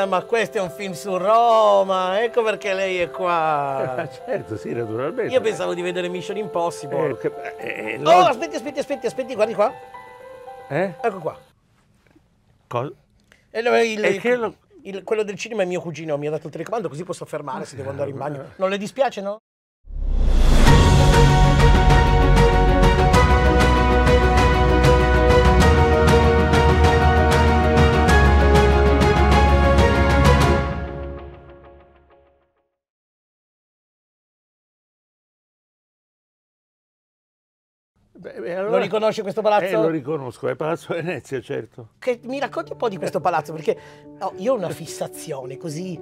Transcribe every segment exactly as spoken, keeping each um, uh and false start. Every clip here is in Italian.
ma questo è un film su Roma, ecco perché lei è qua. Eh, certo, sì, naturalmente. Io pensavo di vedere Mission Impossible. Eh, che, eh, Oh, aspetti, aspetti, aspetti, aspetti, guardi qua. Eh? Ecco qua. Cosa? E lo- il, E che lo- il- quello del cinema è mio cugino, mi ha dato il telecomando, così posso fermare se devo andare in bagno. Non le dispiace, no? Beh, beh, allora- Lo riconosce questo palazzo? Eh, lo riconosco, è Palazzo Venezia, certo. Che mi racconti un po' di questo palazzo, perché oh, io ho una fissazione così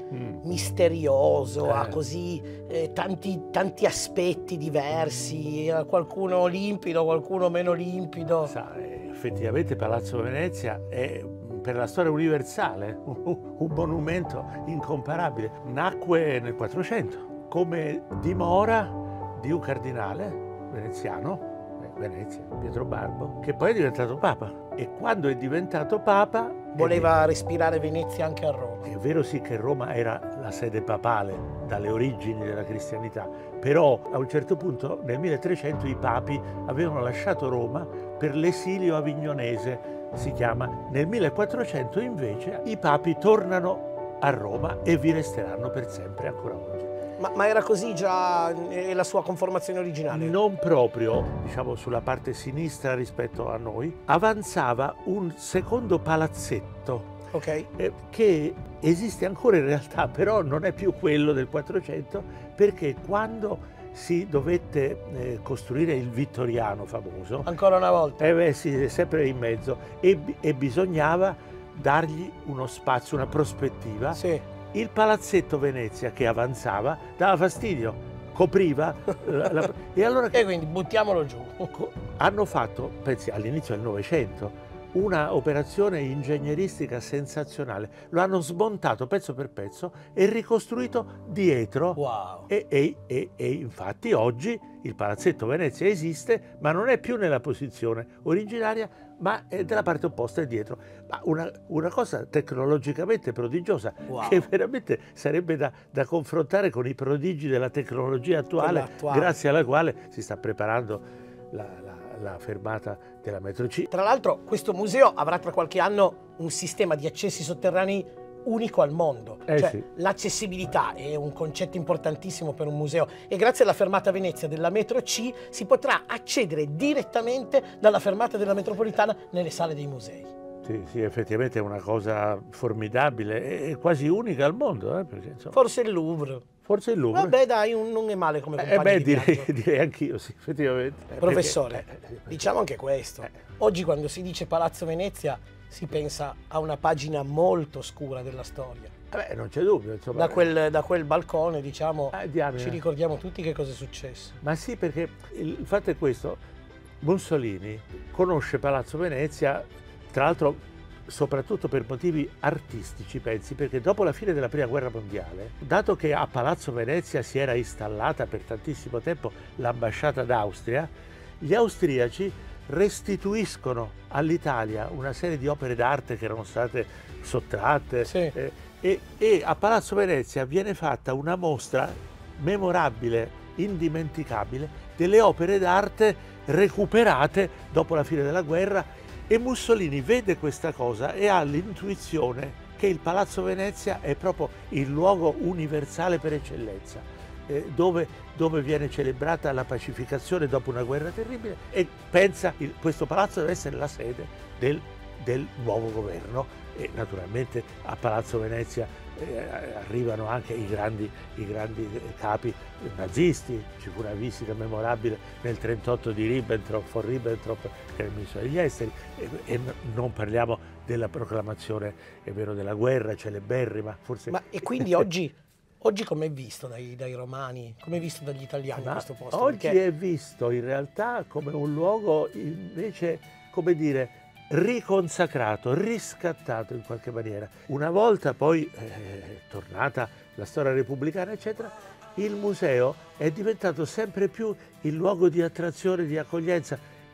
misterioso, ha così eh, tanti, tanti aspetti diversi, eh, qualcuno limpido, qualcuno meno limpido. Sa, eh, effettivamente Palazzo Venezia è per la storia universale un, un monumento incomparabile. Nacque nel quattrocento come dimora di un cardinale veneziano, Venezia, Pietro Barbo, che poi è diventato Papa. E quando è diventato Papa... Voleva respirare Venezia anche a Roma. È vero sì che Roma era la sede papale dalle origini della cristianità, però a un certo punto nel milletrecento i papi avevano lasciato Roma per l'esilio avignonese, si chiama. Nel millequattrocento invece i papi tornano a Roma e vi resteranno per sempre ancora oggi. Ma, ma era così già eh, la sua conformazione originale? Non proprio, diciamo, sulla parte sinistra rispetto a noi, avanzava un secondo palazzetto, Ok. eh, che esiste ancora in realtà, però non è più quello del quattrocento, perché quando si dovette eh, costruire il Vittoriano famoso, Ancora una volta. eh beh, sì, sempre in mezzo, e, e bisognava dargli uno spazio, una prospettiva. Sì. Il palazzetto Venezia che avanzava dava fastidio, copriva la, la, e allora E quindi buttiamolo giù. hanno fatto, pensi, all'inizio del Novecento, una operazione ingegneristica sensazionale. Lo hanno smontato pezzo per pezzo e ricostruito dietro. Wow. E, e, e, e infatti oggi il palazzetto Venezia esiste, ma non è più nella posizione originaria, ma è dalla parte opposta e dietro. Ma una, una cosa tecnologicamente prodigiosa, Wow. che veramente sarebbe da, da confrontare con i prodigi della tecnologia attuale, attuale. grazie alla quale si sta preparando la, la, la fermata della metro C. Tra l'altro questo museo avrà tra qualche anno un sistema di accessi sotterranei unico al mondo. Eh cioè, sì. L'accessibilità è un concetto importantissimo per un museo e grazie alla fermata Venezia della metro C si potrà accedere direttamente dalla fermata della metropolitana nelle sale dei musei. Sì, sì, effettivamente è una cosa formidabile e quasi unica al mondo, eh, perché, insomma, Forse il Louvre. forse il Louvre. Vabbè dai, un- non è male come compagno Eh beh, di direi, viaggio. direi anch'io, sì, effettivamente. Eh, Professore, perché- eh, diciamo anche questo. Oggi quando si dice Palazzo Venezia si pensa a una pagina molto scura della storia. eh, beh, non c'è dubbio, insomma. Da quel, da quel balcone, diciamo, Eh, diamine. ci ricordiamo tutti che cosa è successo. Ma sì, perché il fatto è questo, Mussolini conosce Palazzo Venezia, tra l'altro soprattutto per motivi artistici, pensi, perché dopo la fine della Prima Guerra Mondiale, dato che a Palazzo Venezia si era installata per tantissimo tempo l'ambasciata d'Austria, gli austriaci restituiscono all'Italia una serie di opere d'arte che erano state sottratte, Sì. eh, e, e a Palazzo Venezia viene fatta una mostra memorabile, indimenticabile, delle opere d'arte recuperate dopo la fine della guerra, e Mussolini vede questa cosa e ha l'intuizione che il Palazzo Venezia è proprio il luogo universale per eccellenza, eh, dove, dove viene celebrata la pacificazione dopo una guerra terribile, e pensa che questo palazzo deve essere la sede del, del nuovo governo. E naturalmente a Palazzo Venezia eh, arrivano anche i grandi, i grandi capi nazisti. Ci fu una visita memorabile nel trentotto di Ribbentrop, von Ribbentrop, che era il ministro degli esteri, e, e non parliamo della proclamazione, è vero, della guerra celeberrima. Forse... Ma e quindi oggi, oggi com'è visto dai, dai romani, com'è visto dagli italiani Ma questo posto? oggi Perché è visto in realtà come un luogo invece, come dire, riconsacrato, riscattato in qualche maniera. Una volta poi, eh, tornata la storia repubblicana, eccetera, il museo è diventato sempre più il luogo di attrazione, di accoglienza.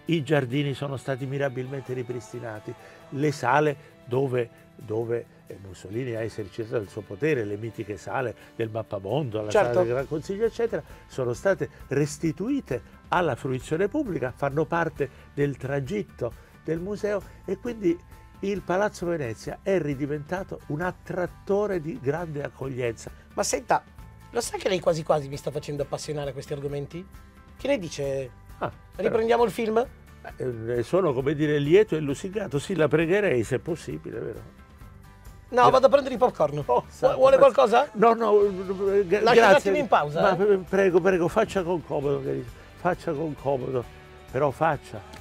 i giardini sono stati mirabilmente ripristinati, le sale dove, dove Mussolini ha esercitato il suo potere, le mitiche sale del Mappamondo, la Certo. sala del Gran Consiglio, eccetera, sono state restituite alla fruizione pubblica, fanno parte del tragitto del museo e quindi il Palazzo Venezia è ridiventato un attrattore di grande accoglienza. Ma senta, lo sai che lei quasi quasi mi sta facendo appassionare a questi argomenti? Che ne dice? Ah, Riprendiamo il film? eh, sono, come dire, lieto e lusingato, sì, la pregherei se è possibile, vero? No, vado a prendere i popcorn. Oh, Vu- Vuole qualcosa? No, no, eh, gra- Lascia un grazie. attimo in pausa, Ma eh. eh, prego, prego, faccia con comodo, carissimo. Faccia con comodo, però faccia.